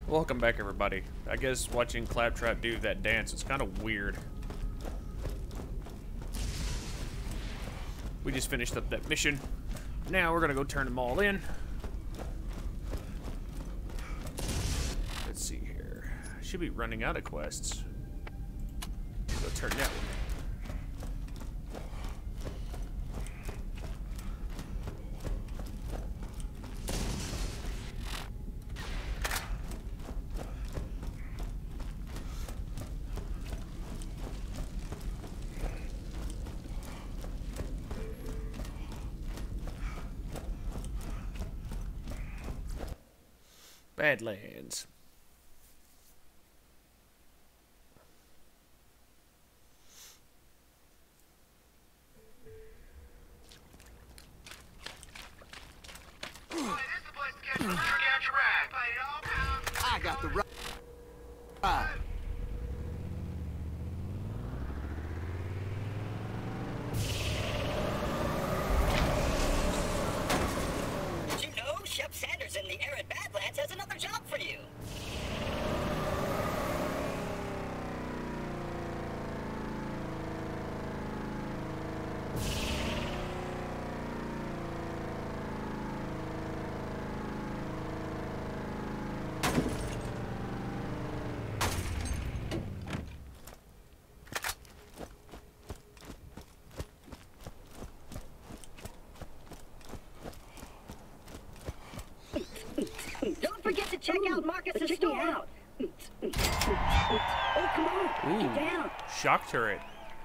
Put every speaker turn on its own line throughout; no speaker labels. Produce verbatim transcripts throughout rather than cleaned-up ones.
Welcome back, everybody. I guess watching Claptrap do that dance is kind of weird. We just finished up that mission. Now we're gonna go turn them all in. Let's see here. Should be running out of quests. Go turn that one. Badlands.
I got the right.
You know, Shep Sanders in the arid Badlands has another job for you. Don't forget to check out Marcus's store. Out. Oh, come on.
Ooh,
Get down.
shock turret.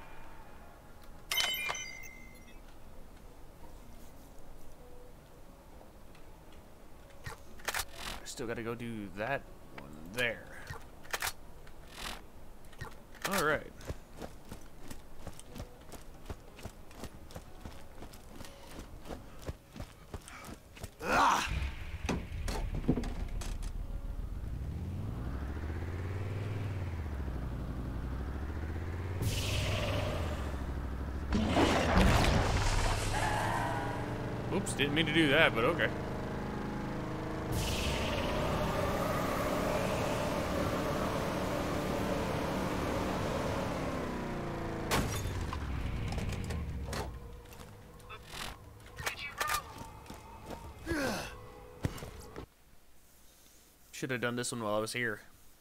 I still gotta go do that one there. Alright.
Ah!
Oops, didn't mean to do that, but okay. Should have done this one while I was here.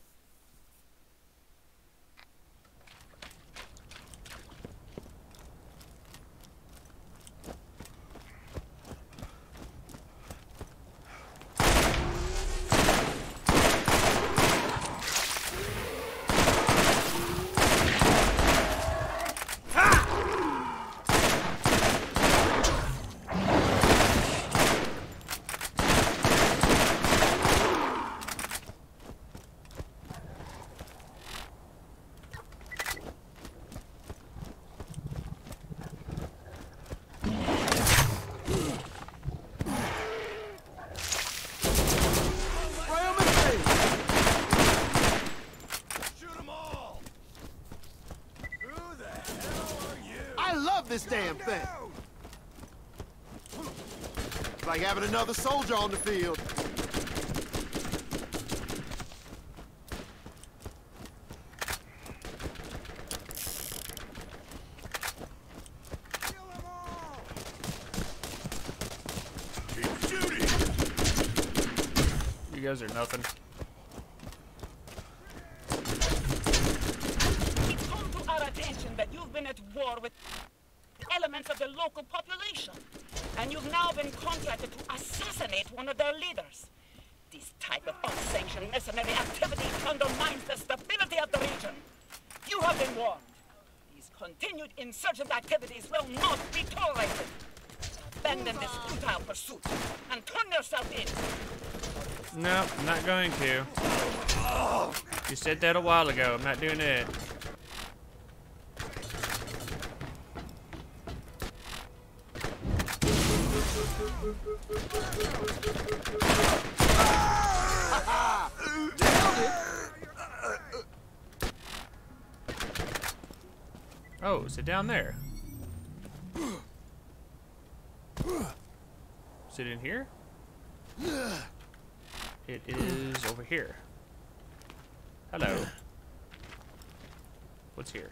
I love this damn thing. It's like having another soldier on the field.
You guys are nothing.
It's come to our attention that you've been at war with elements of the local population, and you've now been contracted to assassinate one of their leaders. This type of unsanctioned mercenary activity undermines the stability of the region. You have been warned. These continued insurgent activities will not be tolerated. Abandon this futile pursuit and turn yourself in.
No, I'm not going to. You said that a while ago. I'm not doing it. Oh, is it down there? Is it in here? It is over here. Hello. What's here?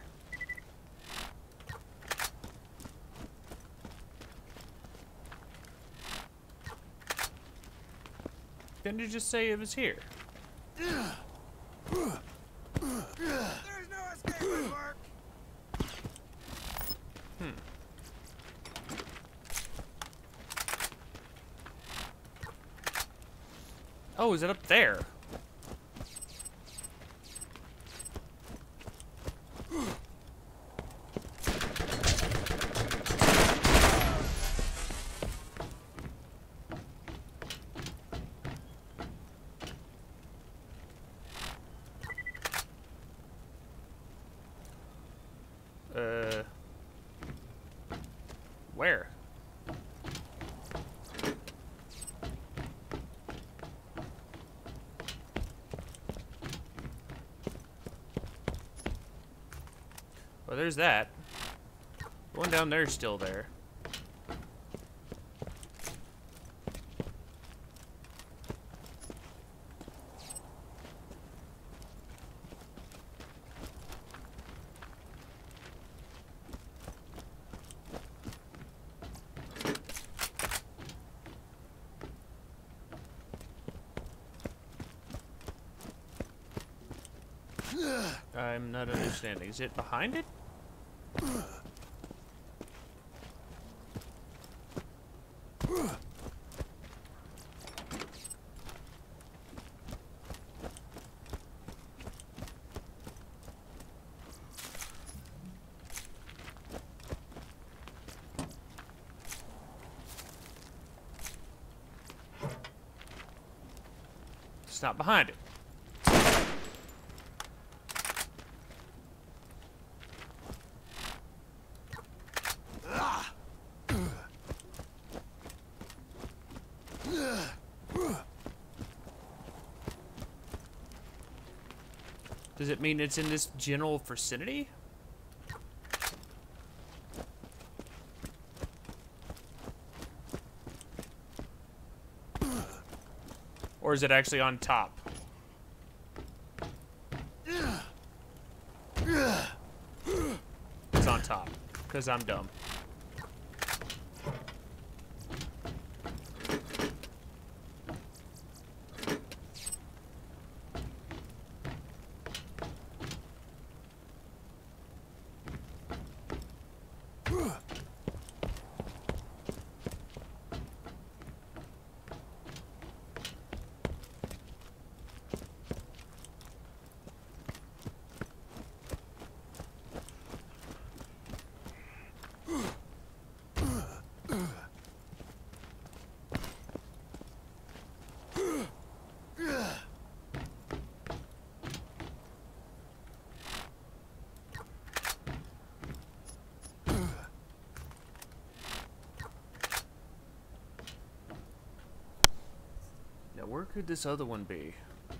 Didn't you just say it was here?
There's no escape, Mark.
Hmm. Oh, is it up there? Uh, where? Well, there's that. The one down there is still there. I'm not understanding. Is it behind it? It's not behind it. Does it mean it's in this general vicinity? Or is it actually on top? It's on top, because I'm dumb. Now, where could this other one be?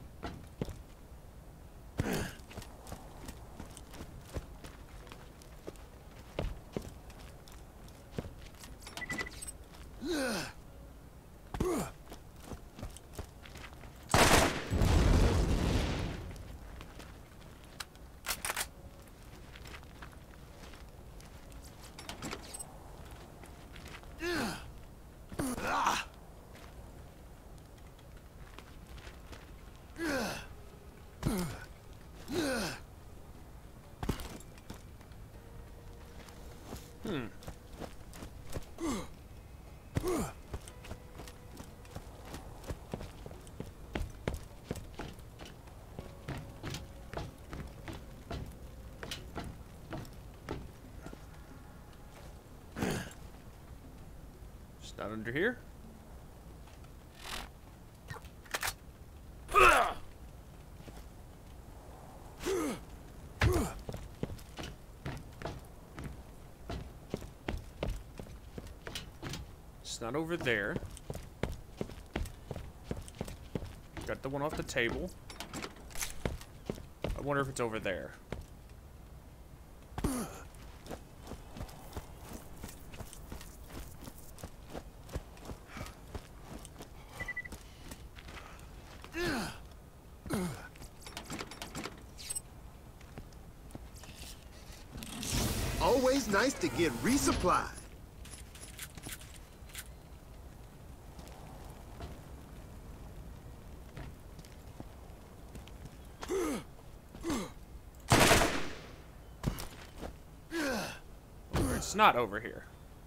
Hmm. It's not under here. It's not over there. Got the one off the table. I wonder if it's over there.
always nice to get resupplied.
It's not over here.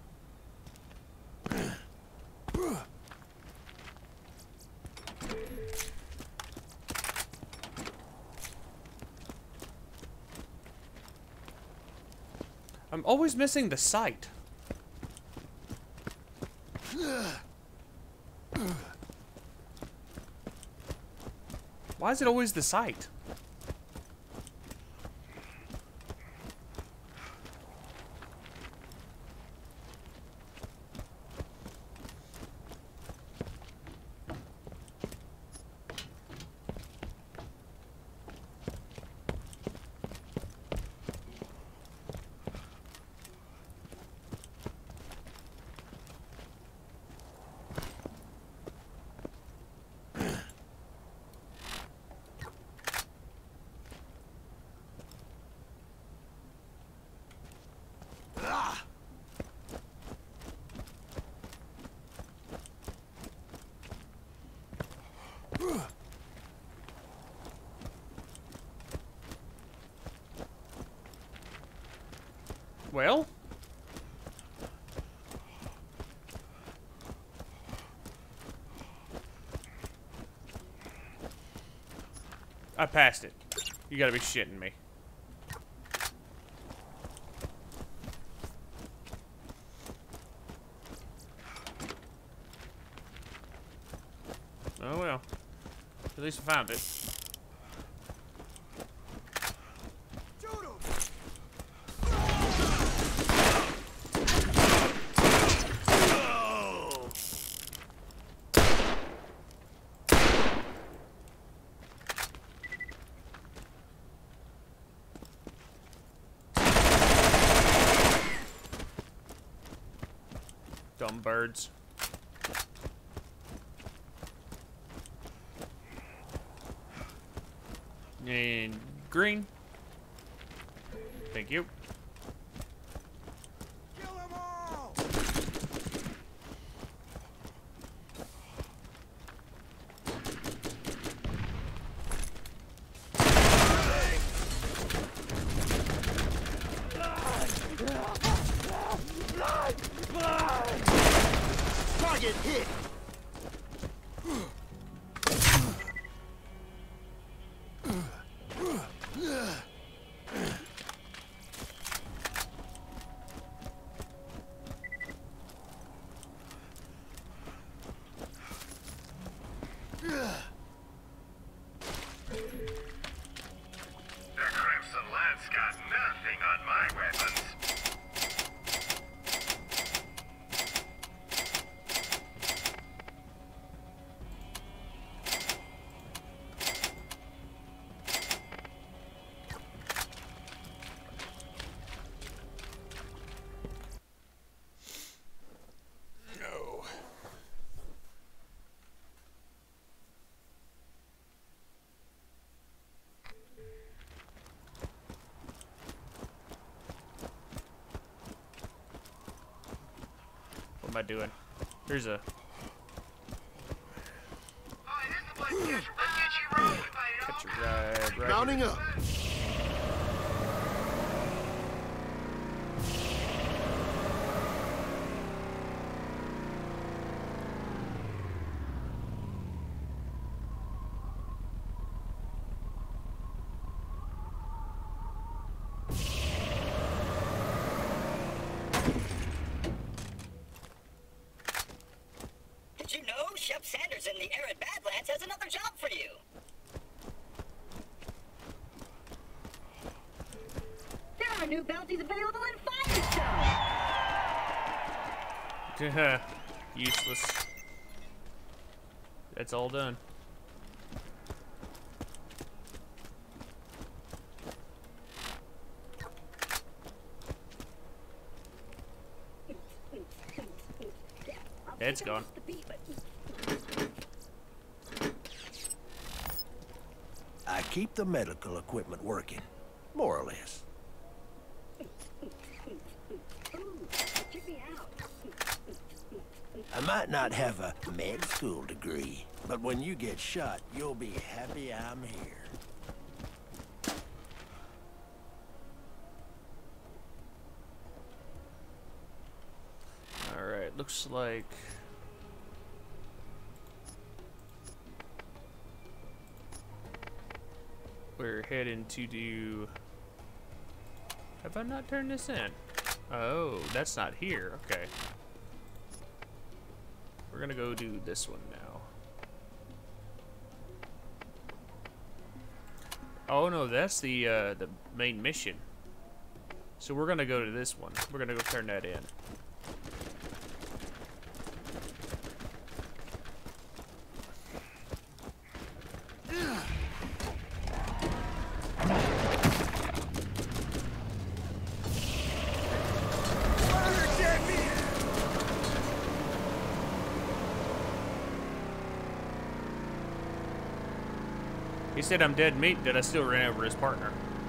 I'm always missing the sight. Why is it always the sight? Well? I passed it. You gotta be shitting me. Oh well. At least I found it. Dumb birds. And green. Thank you.
Kill them all! Target hit!
The Crimson Lance got nothing on my weapons.
No. What am I doing? Here's a catch a ride right
Mounting
here.
up.
Did you know Shep Sanders in the arid Badlands has another job for you? There are new bounties available in Firestone!
Useless. That's all done. It's gone.
I keep the medical equipment working, more or less. I might not have a med school degree, but when you get shot, you'll be happy I'm here.
Alright, looks like... we're heading to do... Have I not turned this in? Oh, that's not here. Okay. We're gonna go do this one now. Oh no, that's the uh, the main mission. So we're gonna go to this one. We're gonna go turn that in. He said I'm dead meat, that I still ran over his partner.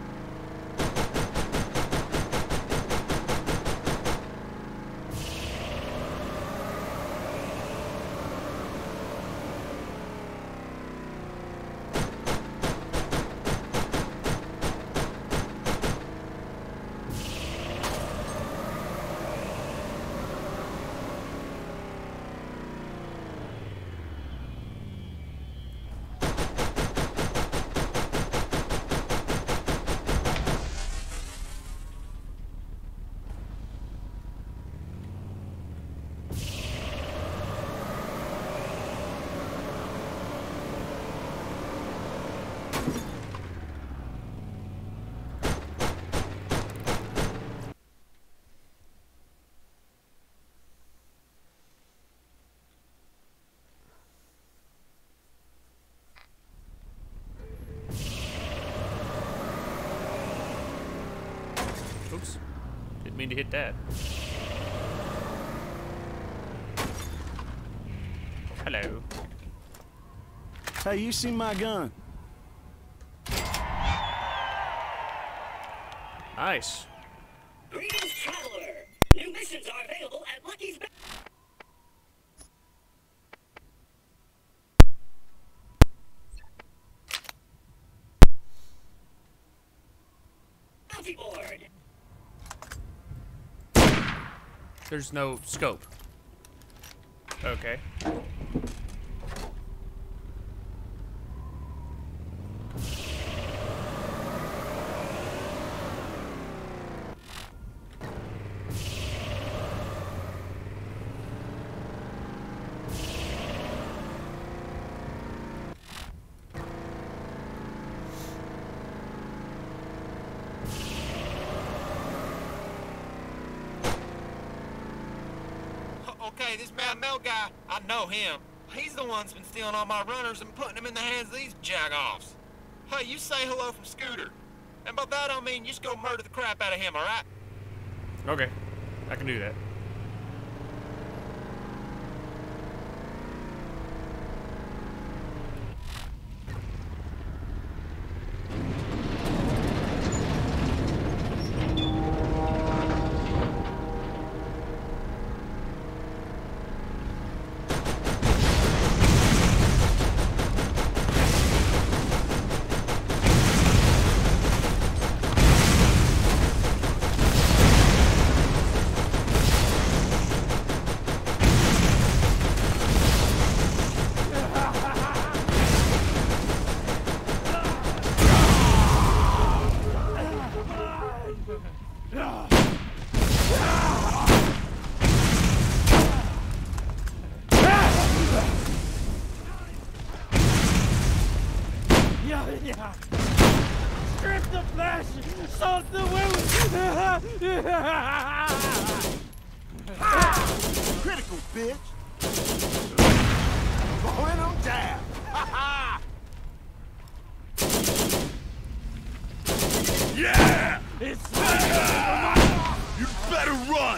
Oops. Didn't mean to hit that. Hello.
Hey, you see my gun?
Nice.
Greetings, traveler. New missions are available at Lucky's Ba- Bounty board.
There's no scope. Okay.
Okay, this Mad Mel guy, I know him. He's the one that's been stealing all my runners and putting them in the hands of these jagoffs. Hey, you say hello from Scooter. And by that I mean you just go murder the crap out of him, alright?
Okay. I can do that.
Strip the flesh! Salt the wound!
Critical, bitch! Blowing them down!
Yeah! It's
You better run!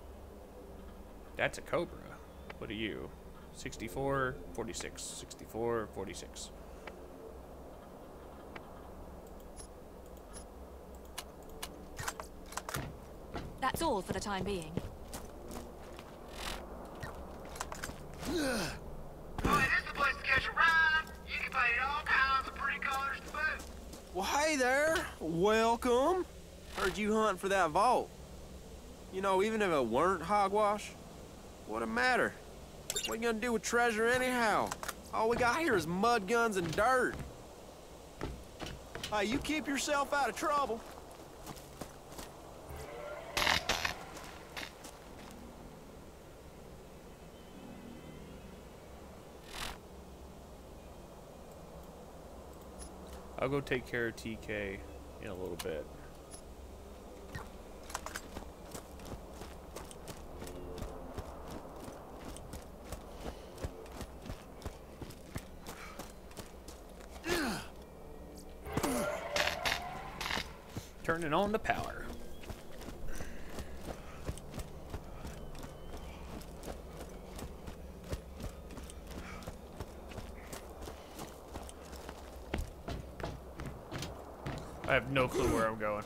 That's a Cobra. What are you? sixty-four, forty-six. sixty-four, forty-six.
That's all for the time being.
Oh, this is the place to catch a ride. You can paint all kinds of pretty colors to boot.
Well, hey there. Welcome. Heard you hunting for that vault. You know, even if it weren't hogwash, what'd it matter? What you gonna do with treasure anyhow? All we got here is mud guns and dirt. Hey, you keep yourself out of trouble.
I'll go take care of T K in a little bit. Turning on the power. I have no clue where I'm going.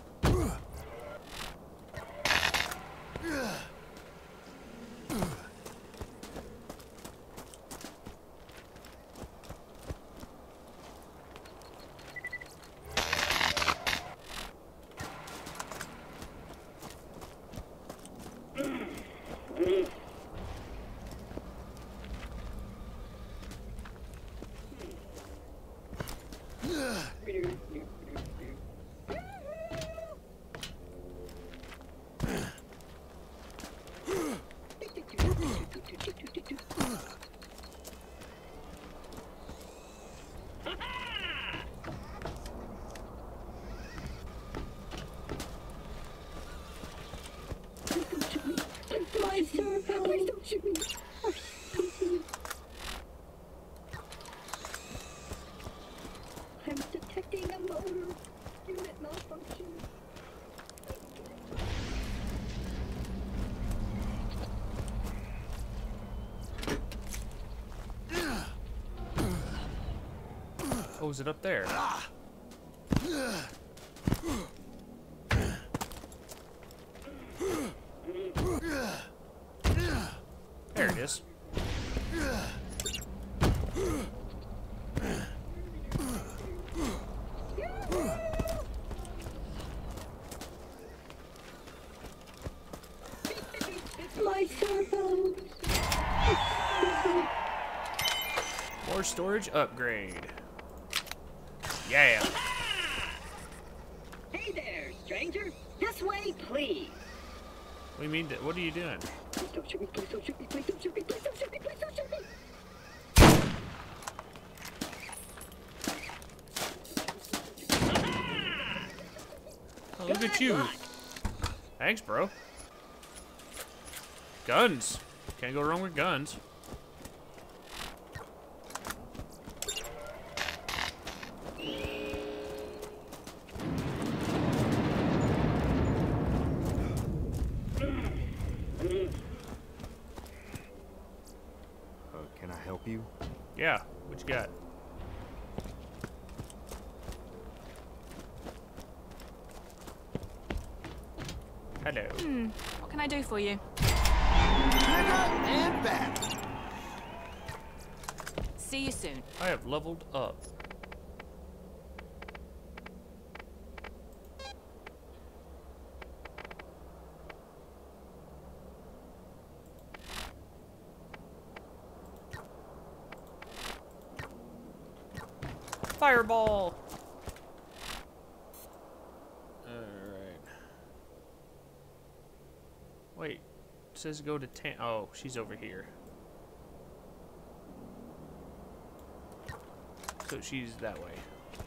Please don't shoot me. I'm detecting a motor unit malfunction.
Oh, is it up there? There it is.
My servo.
More storage upgrade. Yeah.
Hey there, stranger. This way, please.
What do you mean? What are you doing?
Please don't shoot me. Please don't shoot me. Please don't shoot me. Please don't shoot me. Please don't shoot me.
Oh, look at you. Thanks, bro. Guns. Can't go wrong with guns.
Uh, can I help you?
Yeah, what you got? Hello.
Hmm. What can I do for you?
And back.
See you soon.
I have leveled up. Fireball! Alright. Wait. It says go to ten. Oh, she's over here. So she's that way.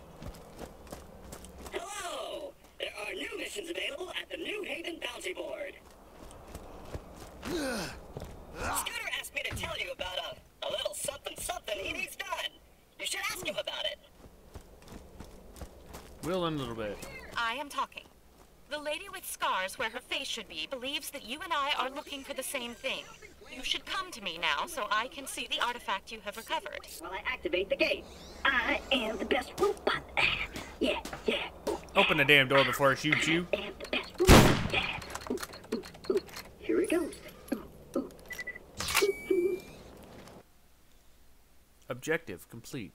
Hello! There are new missions available at the New Haven Bounty Board. Scooter asked me to tell you about a, a little something something he needs done. You should ask him about it.
Will in a little bit.
I am talking. The lady with scars where her face should be believes that you and I are looking for the same thing. You should come to me now so I can see the artifact you have recovered.
While I activate the gate. I am the best robot. Yeah, yeah.
Open the damn door before I shoot you.
I am the best robot. Yeah. Ooh, ooh, ooh. Here it goes. Ooh, ooh.
Objective complete.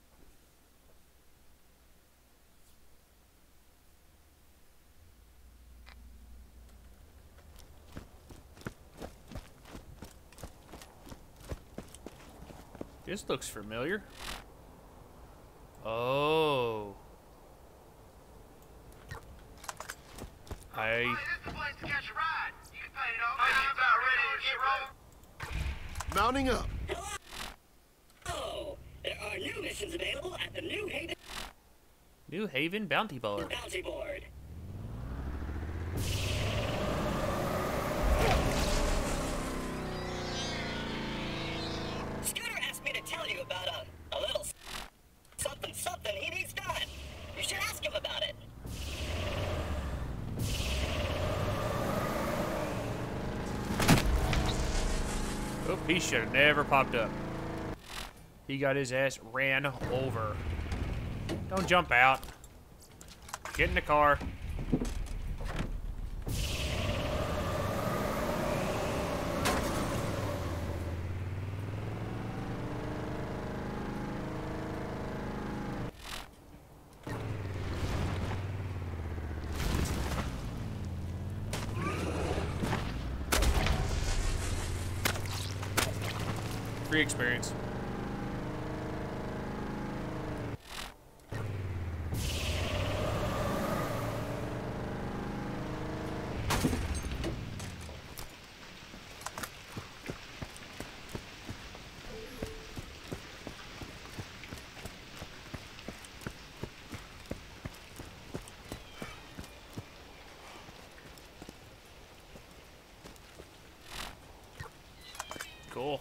This looks familiar. Oh. I.
Hey, this is the place to catch a ride. You can pay it all. Are you about ready to get rolling?
Mounting up.
Oh, there are new missions available at the New Haven
New Haven Bounty Board.
Bounty Board. Scooter asked me to tell you about a, a little something something he needs done. You should ask him about it.
Oh, he should have never popped up. He got his ass ran over. Don't jump out. Get in the car. Free experience. Cool.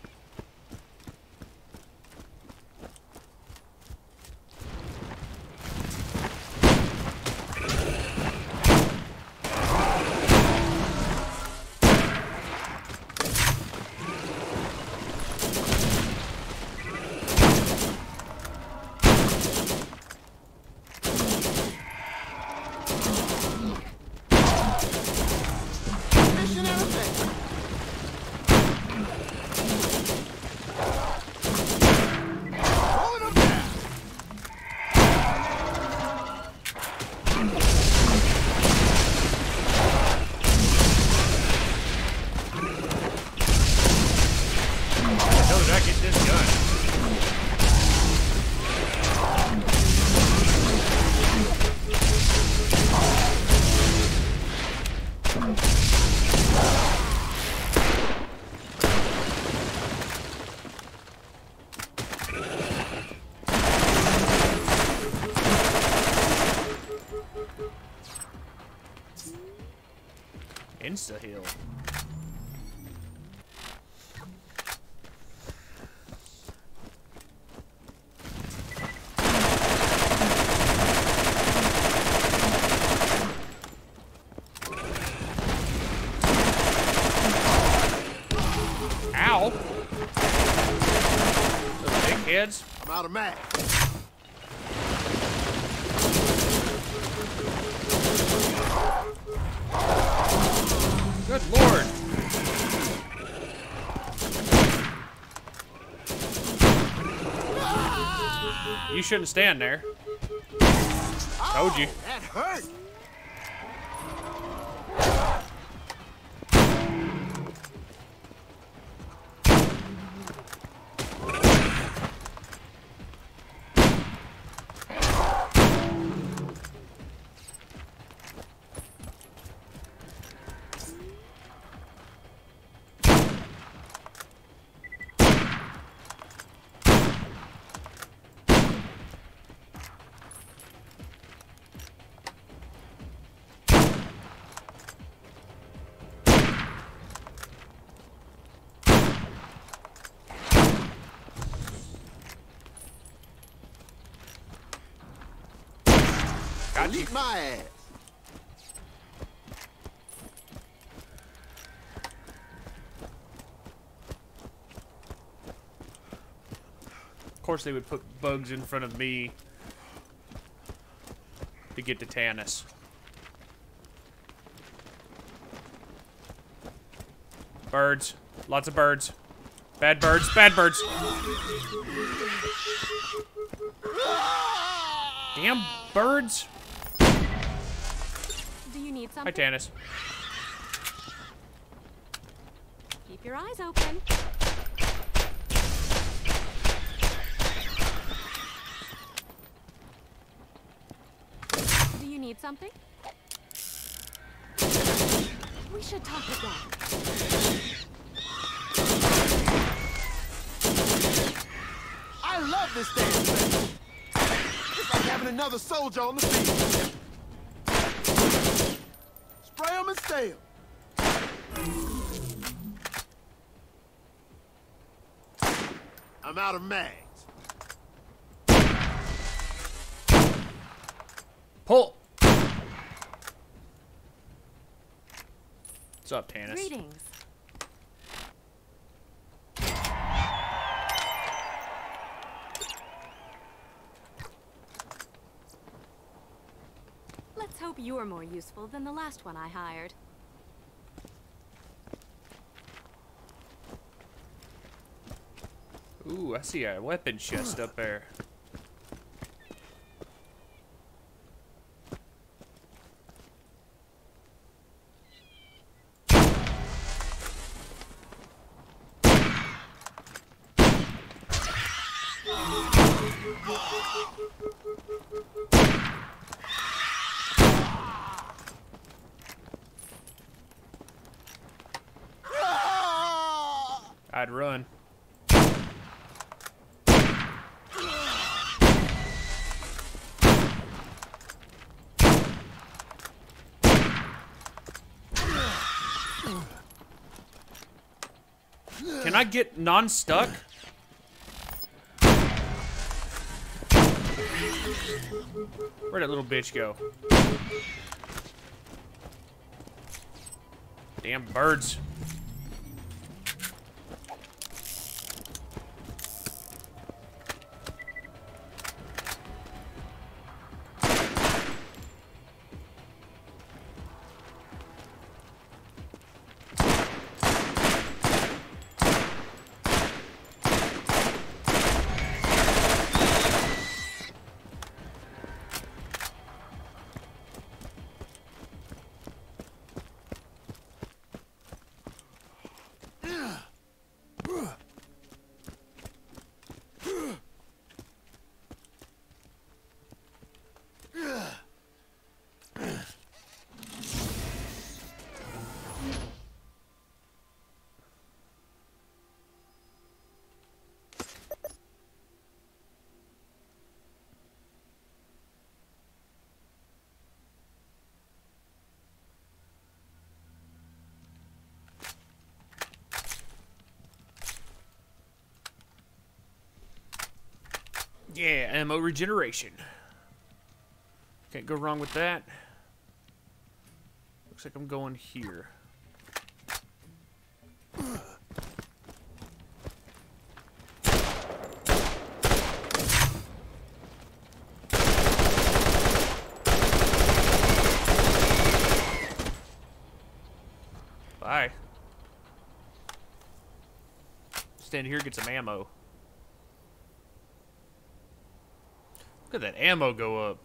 Insta-heal. Ow! Those big heads.
I'm out of match.
Good lord. You shouldn't stand there. Told you.
That hurt.
Got you.
Eat my ass.
course they would put bugs in front of me to get to Tannis. Birds. Lots of birds. Bad birds. Bad birds. Damn birds.
Do you need
Hi,
something?
Tannis.
Keep your eyes open. Do you need something? We should talk again.
I love this damn thing. It's like having another soldier on the field. Spray 'em and stay 'em. I'm out of mags.
Pull. What's up, Tannis?
Greetings. Let's hope you're more useful than the last one I hired.
Ooh, I see a weapon chest up there. I'd run. Can I get non-stuck? Where'd that little bitch go? Damn birds. Yeah, ammo regeneration. Can't go wrong with that. Looks like I'm going here. Bye. Stand here, get some ammo. Look at that ammo go up.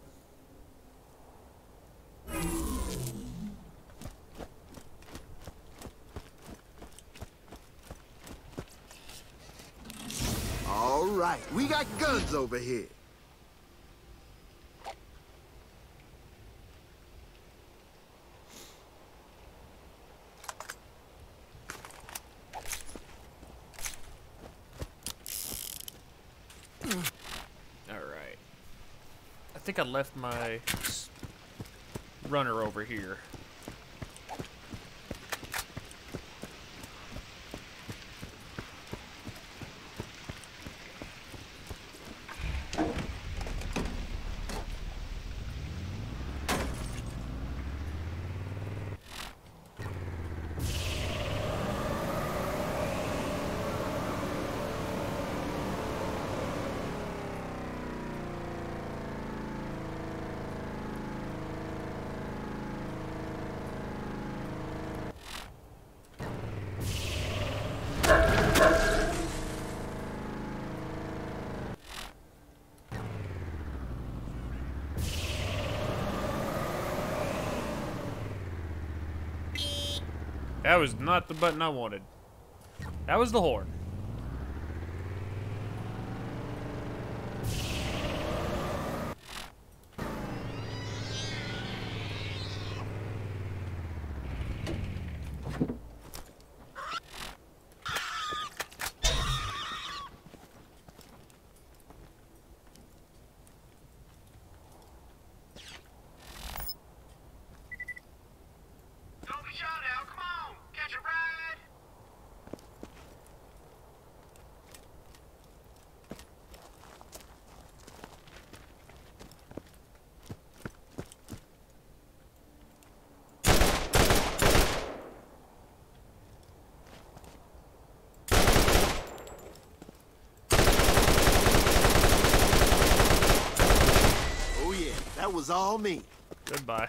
All right, we got guns over here.
I think I left my runner over here. That was not the button I wanted. That was the horn.
Don't be shy now. Come on. Catch a ride.
Oh yeah, that was all me.
Goodbye.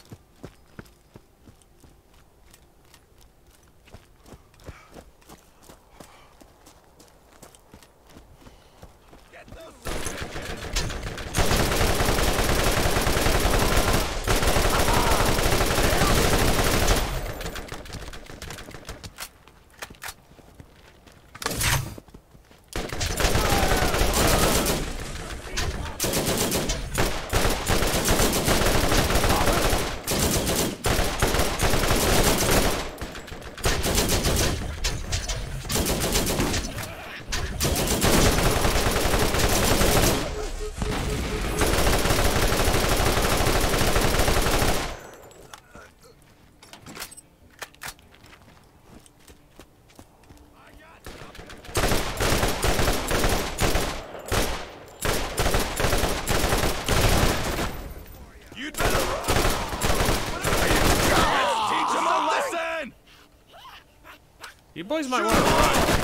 You boys might want to run.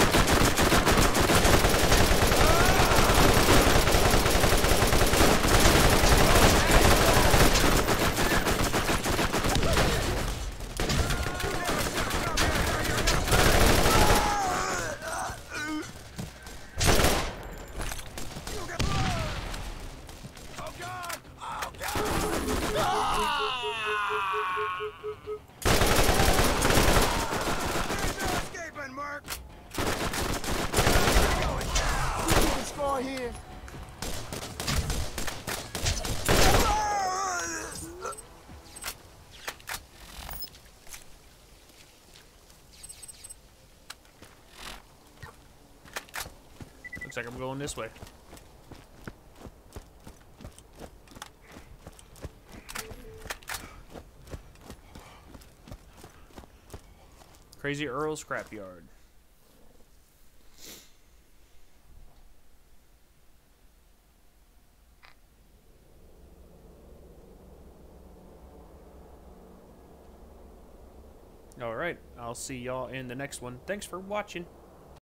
Here.
Looks like I'm going this way. Crazy Earl Scrapyard. Alright, I'll see y'all in the next one. Thanks for watching.